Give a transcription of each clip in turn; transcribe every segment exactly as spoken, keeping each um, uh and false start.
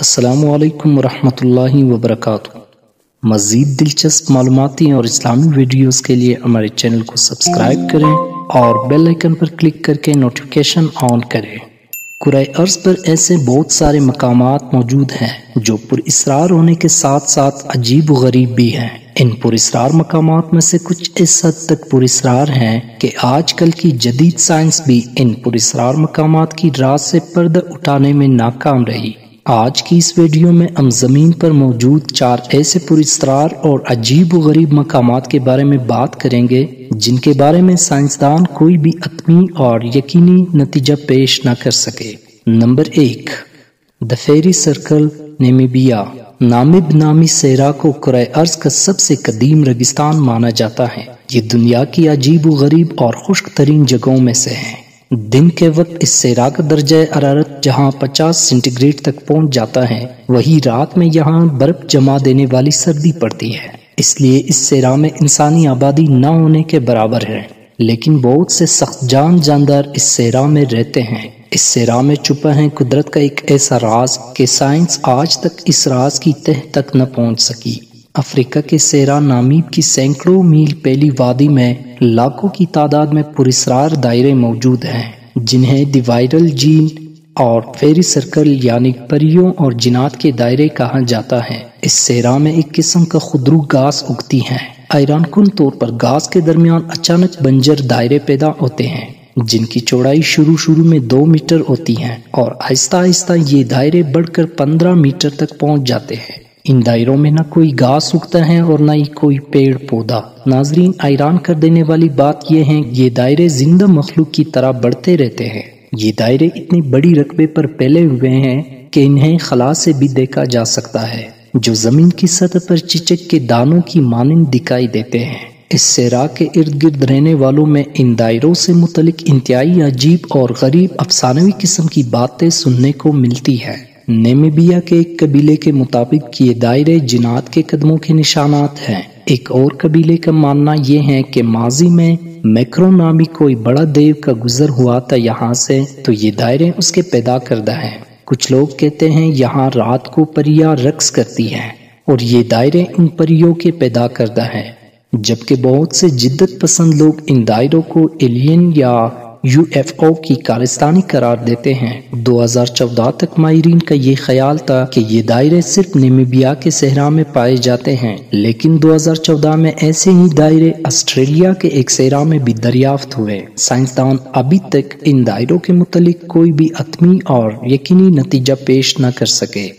السلام علیکم ورحمۃ اللہ وبرکاتہ۔ مزید دلچسپ معلوماتی اور اسلامی ویڈیوز کے لیے ہمارے چینل کو سبسکرائب کریں اور بیل آئیکن پر کلک کر کے نوٹیفیکیشن آن کریں۔ کرۂ ارض پر ایسے بہت سارے مقامات موجود ہیں جو پر اسرار ہونے کے ساتھ ساتھ عجیب و غریب بھی ہیں۔ ان پر اسرار مقامات میں سے کچھ اس حد تک پر اسرار ہیں کہ آج کل کی جدید سائنس بھی ان پر اسرار مقامات کی راز سے پردہ اٹھانے میں ناکام رہی۔ آج کی اس ویڈیو میں ہم زمین پر موجود چار ایسے پر اسرار اور عجیب و غریب مقامات کے بارے میں بات کریں گے جن کے بارے میں سائنسدان کوئی بھی حتمی اور یقینی نتیجہ پیش نہ کر سکے۔ نمبر ایک، دی فیری سرکل، نیمیبیا۔ نامیب نامی صحرا کو کرۂ ارض کا سب سے قدیم ریگستان مانا جاتا ہے۔ یہ دنیا کی عجیب و غریب اور خشک ترین جگہوں میں سے ہے۔ دن کے وقت اس صحرا کا درجہ حرارت جہاں پچاس سینٹی گریڈ تک پہنچ جاتا ہے، وہی رات میں یہاں برف جما دینے والی سردی پڑتی ہے۔ اس لیے اس صحرا میں انسانی آبادی نہ ہونے کے برابر ہے، لیکن بہت سے سخت جان جاندار اس صحرا میں رہتے ہیں۔ اس صحرا میں چھپا ہے قدرت کا ایک ایسا راز کہ سائنس آج تک اس راز کی تہ تک نہ پہنچ سکی۔ افریقہ کے صحرا نامیب کی سینکڑوں میل پھیلی وادی میں لاکھوں کی تعداد میں پراسرار دائرے موجود ہیں، جنہیں دی وائرل جین اور فیری سرکل یعنی پریوں اور جنات کے دائرے کہا جاتا ہے۔ اس صحرا میں ایک قسم کا خودرو گھاس اگتی ہے۔ حیران کن طور پر گھاس کے درمیان اچانک بنجر دائرے پیدا ہوتے ہیں جن کی چوڑائی شروع شروع میں دو میٹر ہوتی ہے اور آہستہ آہستہ یہ دائرے بڑھ کر پندرہ میٹر تک پہنچ جاتے ہیں۔ ان دائروں میں نہ کوئی گھاس اگتا ہے اور نہ ہی کوئی پیڑ پودا۔ ناظرین، حیران کر دینے والی بات یہ ہے یہ دائرے زندہ مخلوق کی طرح بڑھتے رہتے ہیں۔ یہ دائرے اتنی بڑی رقبے پر پھیلے ہوئے ہیں کہ انہیں خلا سے بھی دیکھا جا سکتا ہے، جو زمین کی سطح پر چچک کے دانوں کی مانند دکھائی دیتے ہیں۔ اس صحرا کے ارد گرد رہنے والوں میں ان دائروں سے متعلق انتہائی عجیب اور غریب افسانوی قسم کی باتیں سننے کو ملتی ہے۔ نیمیبیا کے ایک قبیلے کے مطابق یہ دائرے جنات کے قدموں کے نشانات ہیں۔ ایک اور قبیلے کا ماننا یہ ہے کہ ماضی میں میکرو نامی کوئی بڑا دیو کا گزر ہوا تھا یہاں سے، تو یہ دائرے اس کے پیدا کردہ ہیں۔ کچھ لوگ کہتے ہیں یہاں رات کو پریاں رقص کرتی ہیں اور یہ دائرے ان پریوں کے پیدا کردہ ہیں، جبکہ بہت سے جدت پسند لوگ ان دائروں کو ایلین یا یو ایف او کی کارستانی قرار دیتے ہیں۔ دو ہزار چودہ تک ماہرین کا یہ خیال تھا کہ یہ دائرے صرف نیمیبیا کے صحرا میں پائے جاتے ہیں، لیکن دو ہزار چودہ میں ایسے ہی دائرے آسٹریلیا کے ایک صحرا میں بھی دریافت ہوئے۔ سائنسدان ابھی تک ان دائروں کے متعلق کوئی بھی حتمی اور یقینی نتیجہ پیش نہ کر سکے۔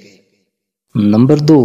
نمبر دو،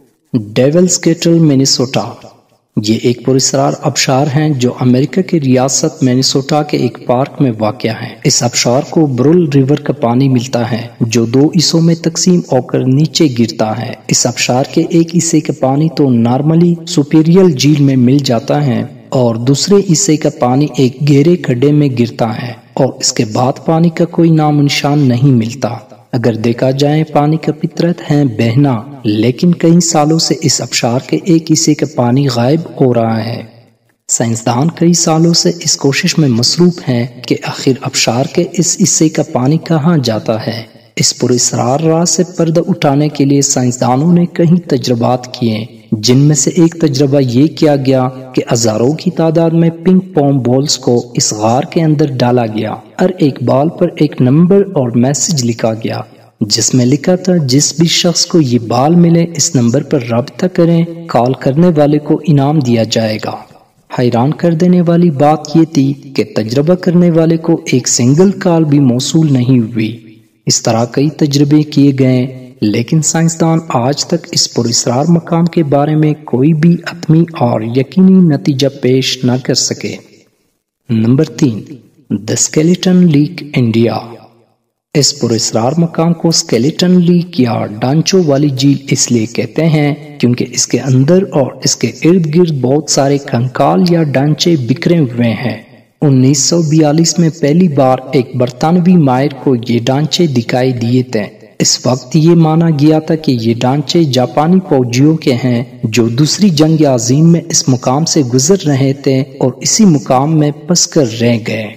ڈیولز کیٹل، مینیسوٹا۔ یہ ایک پراسرار آبشار ہیں جو امریکہ کے ریاست مینیسوٹا کے ایک پارک میں واقع ہے۔ اس آبشار کو برل ریور کا پانی ملتا ہے جو دو حصوں میں تقسیم ہو کر نیچے گرتا ہے۔ اس آبشار کے ایک حصے کا پانی تو نارملی سپیریل جھیل میں مل جاتا ہے اور دوسرے حصے کا پانی ایک گہرے کھڈے میں گرتا ہے اور اس کے بعد پانی کا کوئی نام و نشان نہیں ملتا۔ اگر دیکھا جائے پانی کا فطرت ہے بہنا، لیکن کئی سالوں سے اس آبشار کے ایک حصے کا پانی غائب ہو رہا ہے۔ سائنسدان کئی سالوں سے اس کوشش میں مصروف ہیں کہ آخر آبشار کے اس حصے کا پانی کہاں جاتا ہے۔ اس پراسرار راز سے پردہ اٹھانے کے لیے سائنسدانوں نے کئی تجربات کیے، جن میں سے ایک تجربہ یہ کیا گیا کہ ہزاروں کی تعداد میں پنگ پونگ بالز کو اس غار کے اندر ڈالا گیا۔ ہر ایک بال پر ایک نمبر اور میسج لکھا گیا، جس میں لکھا تھا جس بھی شخص کو یہ بال ملے اس نمبر پر رابطہ کریں، کال کرنے والے کو انعام دیا جائے گا۔ حیران کر دینے والی بات یہ تھی کہ تجربہ کرنے والے کو ایک سنگل کال بھی موصول نہیں ہوئی۔ اس طرح کئی تجربے کیے گئے، لیکن سائنسدان آج تک اس پراسرار مقام کے بارے میں کوئی بھی حتمی اور یقینی نتیجہ پیش نہ کر سکے۔ نمبر تین، دی اسکیلیٹن لیک، انڈیا۔ اس پراسرار مقام کو اسکیلیٹن لیک یا ڈانچوں والی جھیل اس لیے کہتے ہیں کیونکہ اس کے اندر اور اس کے ارد گرد بہت سارے کنکال یا ڈانچے بکھرے ہوئے ہیں۔ انیس سو بیالیس میں پہلی بار ایک برطانوی ماہر کو یہ ڈانچے دکھائی دیے تھے۔ اس وقت یہ مانا گیا تھا کہ یہ ڈانچے جاپانی فوجیوں کے ہیں جو دوسری جنگ عظیم میں اس مقام سے گزر رہے تھے اور اسی مقام میں پس کر رہ گئے۔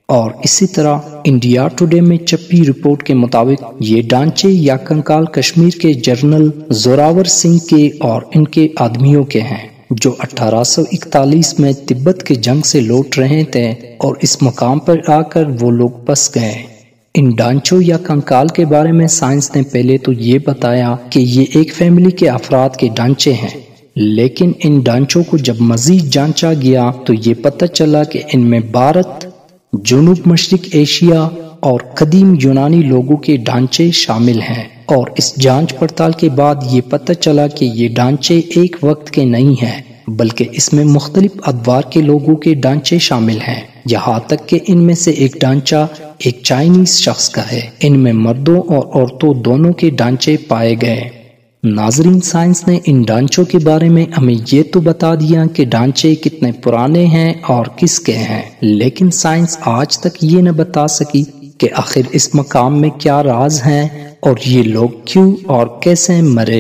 اور اسی طرح انڈیا ٹوڈے میں چھپی رپورٹ کے مطابق یہ ڈھانچے یا کنکال کشمیر کے جنرل زوراور سنگھ کے اور ان کے آدمیوں کے ہیں، جو اٹھارہ سو اکتالیس میں تبت کے جنگ سے لوٹ رہے تھے اور اس مقام پر آ کر وہ لوگ بس گئے۔ ان ڈھانچوں یا کنکال کے بارے میں سائنس نے پہلے تو یہ بتایا کہ یہ ایک فیملی کے افراد کے ڈھانچے ہیں، لیکن ان ڈھانچوں کو جب مزید جانچا گیا تو یہ پتہ چلا کہ ان میں بھارت، جنوب مشرق ایشیا اور قدیم یونانی لوگوں کے ڈھانچے شامل ہیں، اور اس جانچ پڑتال کے بعد یہ پتہ چلا کہ یہ ڈھانچے ایک وقت کے نہیں ہیں، بلکہ اس میں مختلف ادوار کے لوگوں کے ڈھانچے شامل ہیں، یہاں تک کہ ان میں سے ایک ڈھانچہ ایک چائنیز شخص کا ہے۔ ان میں مردوں اور عورتوں دونوں کے ڈھانچے پائے گئے۔ ناظرین، سائنس نے ان ڈھانچوں کے بارے میں ہمیں یہ تو بتا دیا کہ ڈھانچے کتنے پرانے ہیں اور کس کے ہیں، لیکن سائنس آج تک یہ نہ بتا سکی کہ آخر اس مقام میں کیا راز ہیں اور یہ لوگ کیوں اور کیسے مرے۔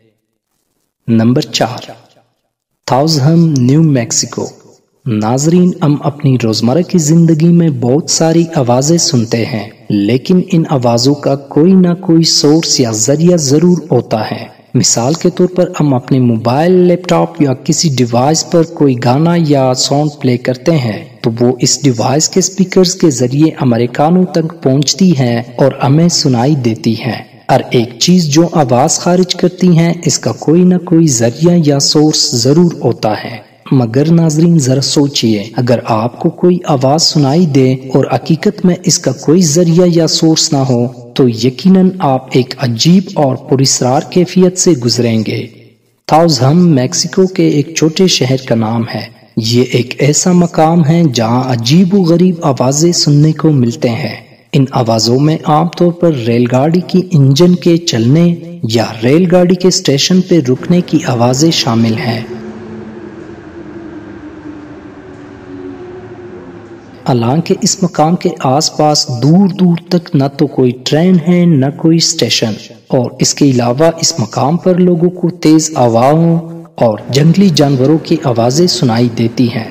نمبر چار، تھاؤزہم، نیو میکسیکو۔ ناظرین، ہم اپنی روزمرہ کی زندگی میں بہت ساری آوازیں سنتے ہیں، لیکن ان آوازوں کا کوئی نہ کوئی سورس یا ذریعہ ضرور ہوتا ہے۔ مثال کے طور پر ہم اپنے موبائل، لیپ ٹاپ یا کسی ڈیوائس پر کوئی گانا یا ساؤنڈ پلے کرتے ہیں تو وہ اس ڈیوائس کے سپیکرز کے ذریعے ہمارے کانوں تک پہنچتی ہے اور ہمیں سنائی دیتی ہے۔ ہر ایک چیز جو آواز خارج کرتی ہے اس کا کوئی نہ کوئی ذریعہ یا سورس ضرور ہوتا ہے، مگر ناظرین ذرا سوچئے، اگر آپ کو کوئی آواز سنائی دے اور حقیقت میں اس کا کوئی ذریعہ یا سورس نہ ہو تو یقیناً آپ ایک عجیب اور پراسرار کیفیت سے گزریں گے۔ تھاؤزہم میکسیکو کے ایک چھوٹے شہر کا نام ہے۔ یہ ایک ایسا مقام ہے جہاں عجیب و غریب آوازیں سننے کو ملتے ہیں۔ ان آوازوں میں عام طور پر ریل گاڑی کی انجن کے چلنے یا ریل گاڑی کے اسٹیشن پہ رکنے کی آوازیں شامل ہیں۔ حالانکہ اس مقام کے آس پاس دور دور تک نہ تو کوئی ٹرین ہے نہ کوئی اسٹیشن، اور اس کے علاوہ اس مقام پر لوگوں کو تیز ہوائوں اور جنگلی جانوروں کی آوازیں سنائی دیتی ہیں۔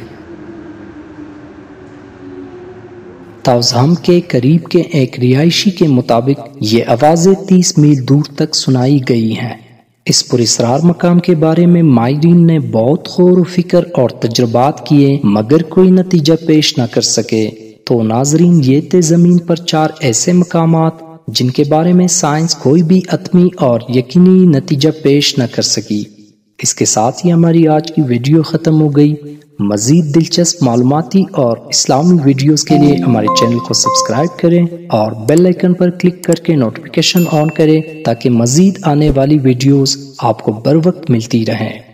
تھاؤزہم کے قریب کے ایک رہائشی کے مطابق یہ آوازیں تیس میل دور تک سنائی گئی ہیں۔ اس پراسرار مقام کے بارے میں ماہرین نے بہت غور و فکر اور تجربات کیے مگر کوئی نتیجہ پیش نہ کر سکے۔ تو ناظرین، یہ تھے زمین پر چار ایسے مقامات جن کے بارے میں سائنس کوئی بھی حتمی اور یقینی نتیجہ پیش نہ کر سکی۔ اس کے ساتھ ہی ہماری آج کی ویڈیو ختم ہو گئی۔ مزید دلچسپ معلوماتی اور اسلامی ویڈیوز کے لیے ہمارے چینل کو سبسکرائب کریں اور بیل آئیکن پر کلک کر کے نوٹیفیکیشن آن کریں تاکہ مزید آنے والی ویڈیوز آپ کو بر وقت ملتی رہیں۔